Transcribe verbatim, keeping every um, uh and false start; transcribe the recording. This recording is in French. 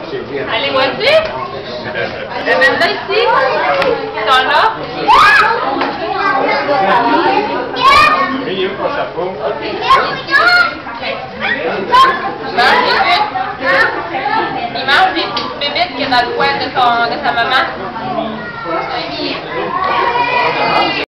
Allez, voici. Maintenant ici. Dans là. Lui, il a pas chapeau. Il mange des petites bébites qui est dans le coin de, son, de sa maman.